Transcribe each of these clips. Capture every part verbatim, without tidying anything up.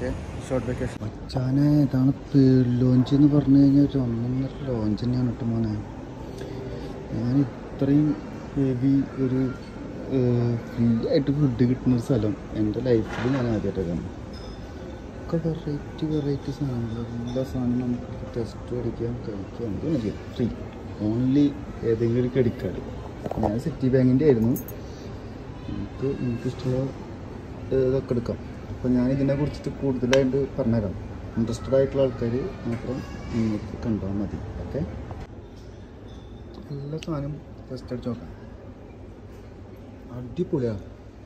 Okay short vacation മച്ചാനെ ഇതാണ് പേഡ് launch എന്ന് പറഞ്ഞു കഴിഞ്ഞാൽ ഒരു ഒന്നൊന്നര ലോഞ്ച് തന്നെയാണ് കേട്ടോ മോനെ. ഞാൻ ഇത്രയും ഹെവി ഒരു ഫ്രീ ആയിട്ട് ഫുഡ് കിട്ടുന്ന ഒരു സ്ഥലം എൻ്റെ ലൈഫിൽ ഞാൻ ആദ്യമായിട്ടാണ്. ഒക്കെ വെറൈറ്റി വെറൈറ്റി സാധനങ്ങൾ, എല്ലാ സാധനവും നമുക്ക് ടെസ്റ്റ് അടിക്കാം, കഴിക്കാം, എന്തും ചെയ്യാം. ഫ്രീ ഓൺലി ഏതെങ്കിലും ഒരു ക്രെഡിറ്റ് കാർഡ്. ഞാൻ സിറ്റി ബാങ്കിൻ്റെ ആയിരുന്നു. എനിക്ക് എനിക്കിഷ്ടമുള്ള ഇതൊക്കെ എടുക്കാം. അപ്പോൾ ഞാൻ ഇതിനെ കുറിച്ചിട്ട് കൂടുതലായിട്ട് പറഞ്ഞുതരാം. ഇൻട്രസ്റ്റഡ് ആയിട്ടുള്ള ആൾക്കാർ മാത്രം നിങ്ങൾക്ക് കണ്ടാൽ മതി. ഓക്കെ, എല്ലാ സാധനം ടെസ്റ്റ് അടിച്ച് നോക്കാം. അടിപൊളിയാണ്.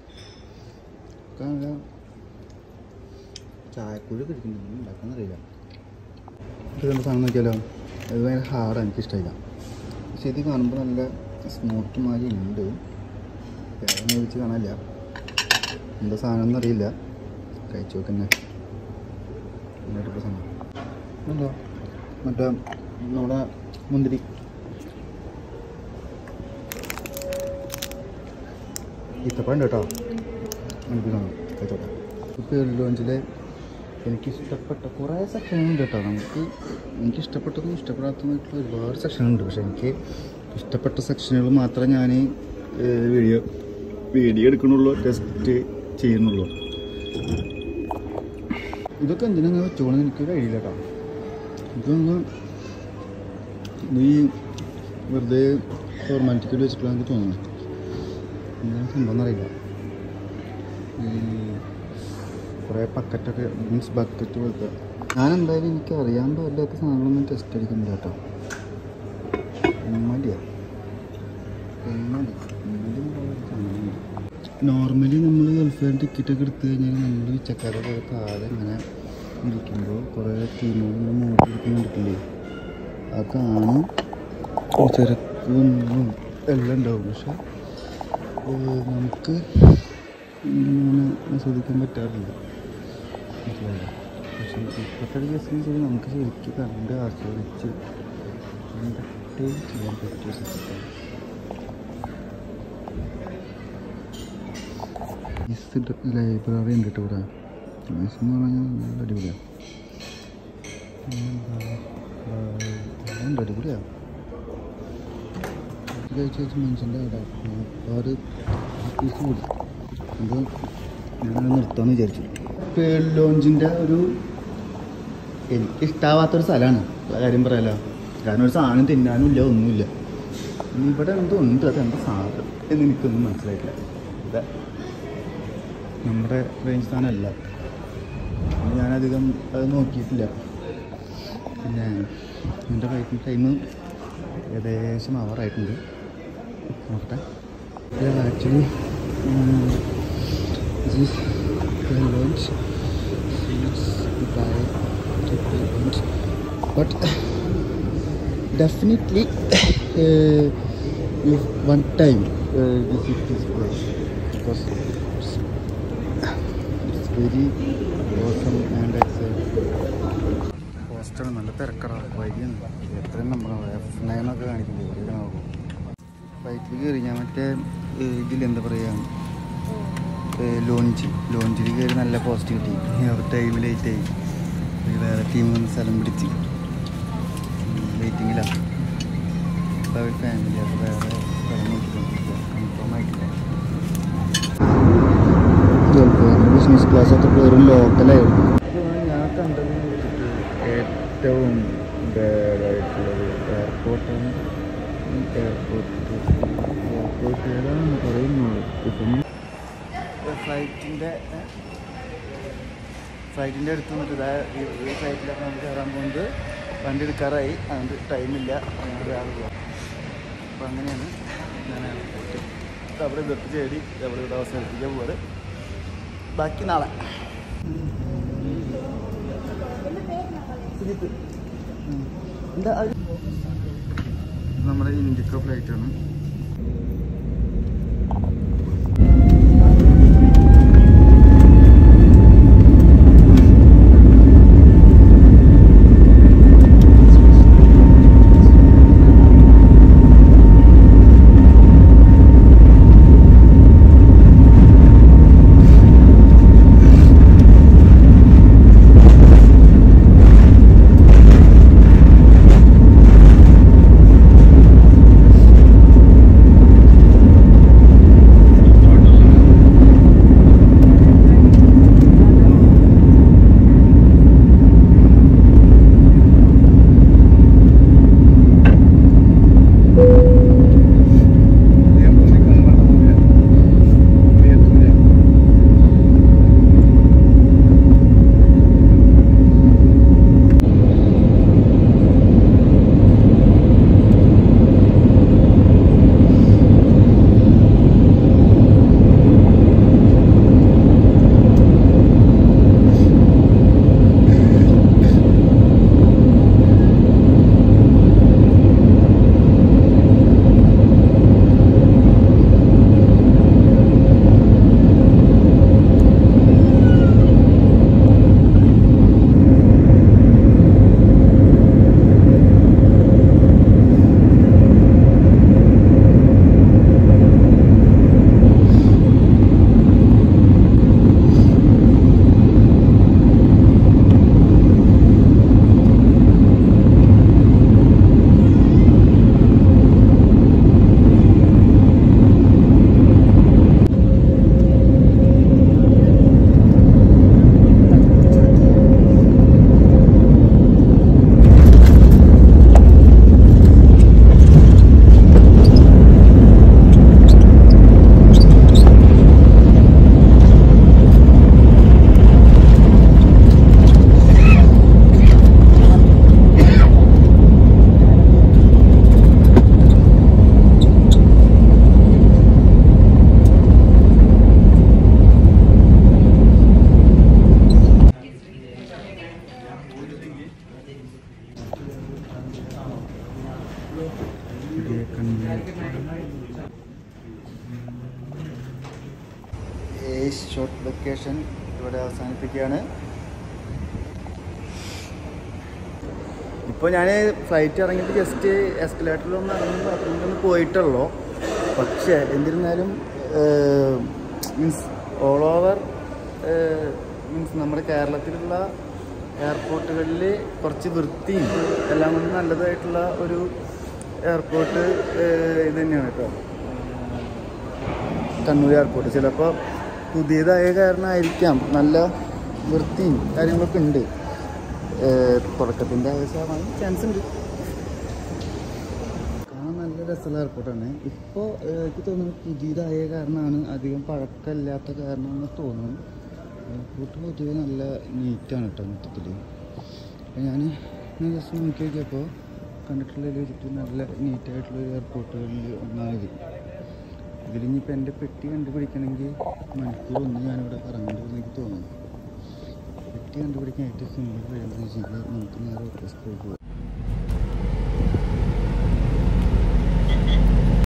കാരണം ചായക്കുഴി കഴിക്കുന്നുണ്ട്, ഉണ്ടാക്കാന്നറിയില്ല. ഇത് നമ്മുടെ സാധനം നോക്കിയാലോ, അത് ഭയങ്കര ഹാർഡ്, എനിക്കിഷ്ടമില്ല. പക്ഷെ ഇത് കാണുമ്പോൾ നല്ല സ്മൂത്ത് മാതിരി ഉണ്ട്. വേറെ മേടിച്ച് കാണാനില്ല, എന്താ സാധനം എന്നറിയില്ല. കഴിച്ചു നോക്കുന്നേ എന്നിട്ട് സാധനം ഉണ്ടോ. മറ്റേ നമ്മുടെ മുന്തിരി ഈത്തപ്പഴം കേട്ടോ, എനിക്ക് കാണാം. കഴിച്ചോട്ടെ. ഇപ്പോൾ ലോഞ്ചിൽ എനിക്കിഷ്ടപ്പെട്ട കുറേ സെക്ഷനുണ്ട് കേട്ടോ. നമുക്ക് എനിക്കിഷ്ടപ്പെട്ടതും ഇഷ്ടപ്പെടാത്തതുമായിട്ടുള്ള ഒരുപാട് സെക്ഷനുണ്ട്. പക്ഷേ എനിക്ക് ഇഷ്ടപ്പെട്ട സെക്ഷനുകൾ മാത്രമേ ഞാൻ വീഡിയോ വീഡിയോ എടുക്കണുള്ളൂ, ടെസ്റ്റ് ചെയ്യുന്നുള്ളൂ. ഇതൊക്കെ എന്തിനാ വെച്ചോളൂ എനിക്ക് കഴിയില്ല കേട്ടോ. ഇതൊന്ന് ഈ വെറുതെ ഫോർമാലിറ്റിക്ക് വെച്ചിട്ടുള്ള എനിക്ക് തോന്നുന്നു. എന്താണ് സംഭവം എന്നറിയില്ല. ഈ കുറേ ബക്കറ്റൊക്കെ മീൻസ് ബക്കറ്റ് പോലത്തെ ഞാൻ എന്തായാലും എനിക്ക് അറിയാൻ പാടില്ലാത്ത സാധനങ്ങളൊന്നും ടെസ്റ്റ് അടിക്കുന്നില്ല കേട്ടോ. മടിയാ മടി നോർമലി നമ്മൾ ഗൾഫുകാരൻ ടിക്കറ്റൊക്കെ എടുത്തു കഴിഞ്ഞാൽ നമ്മൾ ഉച്ചക്കാരൊക്കെ താഴെ ഇങ്ങനെ ഇരിക്കുമ്പോൾ കുറേ ടീമുകൾ മോട്ടിൽ ഇരിക്കുന്നുണ്ടില്ലേ, അതാണ് തിരക്കൊന്നും എല്ലാം ഉണ്ടാവും. പക്ഷെ നമുക്ക് ഇങ്ങനെ ആസ്വദിക്കാൻ പറ്റാറില്ല. പക്ഷേ ഇപ്പോഴത്തെ കേസെന്ന് വെച്ചാൽ നമുക്ക് ശരിക്കും കണ്ട് ആസ്വദിച്ച് എന്തൊക്കെ ചെയ്യാൻ പറ്റിയ സിസ്റ്റം. ലൈബ്രറി ഉണ്ട് കേട്ടോ ഇവിടെ. എന്ന് പറഞ്ഞാൽ നല്ല അടിപൊളിയാണ്. അടിപൊളിയാണ്. കഴിച്ച് കഴിച്ച് മനുഷ്യൻ്റെ അവിടെ ഒരുപാട് പീസ് കൂടി. അത് ഞാനത് നിർത്താമെന്ന് വിചാരിച്ചു. പേഡ് ലോഞ്ചിൻ്റെ ഒരു എനിക്കിഷ്ടാവാത്തൊരു സ്ഥലമാണ്, കാര്യം പറയാലോ. കാരണം ഒരു സാധനം തിന്നാനും ഇല്ല, ഒന്നുമില്ല. ഇവിടെ എന്തോ ഉണ്ട്, അതെന്താ സാധനം എന്ന് എനിക്കൊന്നും മനസ്സിലായിട്ടില്ല. ഇതാ നമ്മുടെ റേഞ്ച് സാധനമല്ല. ഞാനധികം അത് നോക്കിയിട്ടില്ല. പിന്നെ എൻ്റെ വെയിറ്റിംഗ് ടൈം ഏകദേശം അവറായിട്ടുണ്ട്. നോക്കട്ടെ. Actually lunch but definitely one time visit this place because very awesome and poster നല്ല തിരക്കടാ. വൈകിയാണ് എത്രയും നമ്മൾ എഫ് നയനൊക്കെ കാണിക്കുമ്പോൾ നോക്കും. ഫ്ലൈറ്റിൽ കയറി ഞാൻ മറ്റേ ഇതിലെന്താ പറയുക, ലോഞ്ച് ലോഞ്ചിൽ കയറി നല്ല പോസ്റ്റ് കിട്ടി. ടൈം ലേറ്റായി, വേറെ ടീം വന്ന് സ്ഥലം പിടിച്ച് വെയിറ്റിങ്ങിലാണ്. അപ്പോൾ അവർ ഫാമിലി അത് വേറെ സ്ഥലം നോക്കിക്കൊണ്ടിരിക്കുക, കൺഫേം ആയിട്ടില്ല. ബിസിനസ് ക്ലാസ്സൊക്കെ വെറും ലോക്കലായിരുന്നു. ഞാൻ കണ്ടതിന് വെച്ചിട്ട് ഏറ്റവും ബാഡായിട്ടുള്ളത് എയർപോർട്ടാണ്. എയർപോർട്ട് എയർപോർട്ട് ഏതാണെന്ന് പറയുന്നുള്ളൂ. ഇപ്പം ഫ്ലൈറ്റിൻ്റെ ഫ്ലൈറ്റിൻ്റെ അടുത്ത് നിന്നിട്ട് ഈ ഫ്ലൈറ്റിലൊക്കെ നമുക്ക് കയറാൻ പോകുന്നത് വണ്ടി എടുക്കാറായി. അതുകൊണ്ട് ടൈമില്ല, ഞങ്ങൾ രാവിലെ പോകാം. അപ്പോൾ അങ്ങനെയാണ് ഞാൻ എയർപോർട്ട് അവിടെ ഇതൊക്കെ ചേടി അവിടെ ഇവിടെ അവസരത്തിക്കാൻ പോകാറ്. ബാക്കി നാളെ. എന്താ നമ്മുടെ ഇന്ത്യക്ക് ഫ്ലൈറ്റാണ്. ഡേയ്സ് ഷോർട്ട് വെക്കേഷൻ ഇവിടെ അവസാനിപ്പിക്കുകയാണ്. ഇപ്പോൾ ഞാൻ ഫ്ലൈറ്റ് ഇറങ്ങിയിട്ട് ജസ്റ്റ് എസ്കലേറ്ററിലൊന്ന് ഇറങ്ങി ബാത്റൂമിലൊന്ന് പോയിട്ടുള്ളൂ. പക്ഷേ എന്നിരുന്നാലും മീൻസ് ഓൾ ഓവർ മീൻസ് നമ്മുടെ കേരളത്തിലുള്ള എയർപോർട്ടുകളിൽ കുറച്ച് വൃത്തിയും എല്ലാം കൊണ്ട് നല്ലതായിട്ടുള്ള ഒരു എയർപോർട്ട് ഇത് തന്നെയാണ് കേട്ടോ, കണ്ണൂർ എയർപോർട്ട്. ചിലപ്പോൾ പുതിയതായ കാരണമായിരിക്കാം നല്ല വൃത്തിയും കാര്യങ്ങളൊക്കെ ഉണ്ട്. തുടക്കത്തിൻ്റെ ആവശ്യമാണ് ചാൻസ് ഉണ്ട്. കാണാൻ നല്ല രസമുള്ള എയർപോർട്ടാണ്. ഇപ്പോൾ എനിക്ക് തോന്നുന്നു പുതിയതായ കാരണമാണ്, അധികം പഴക്കമില്ലാത്ത കാരണമെന്ന് തോന്നുന്നു. എയർപോർട്ട് പൊതുവെ നല്ല നീറ്റാണ് കേട്ടോ മൊത്തത്തിൽ. അപ്പോൾ ഞാൻ ജസ്റ്റ് നോക്കി നോക്കിയപ്പോൾ കണ്ടിട്ടുള്ളതിൽ വെച്ചിട്ട് നല്ല നീറ്റായിട്ടുള്ള എയർപോർട്ടുകളിൽ ഒന്നാണിത്. ഇതിലിനിപ്പോൾ എൻ്റെ പെട്ടി കണ്ടുപിടിക്കണമെങ്കിൽ മണിക്കൂർ ഒന്ന് ഞാനിവിടെ കറങ്ങേണ്ടി എനിക്ക് തോന്നുന്നു. പെട്ടി കണ്ടുപിടിക്കാൻ ഏറ്റവും സിമ്പിൾ കഴിയുന്നത് വെച്ചാൽ നമുക്ക് നേരെ ഓഫീസിൽ പോയി പോകും.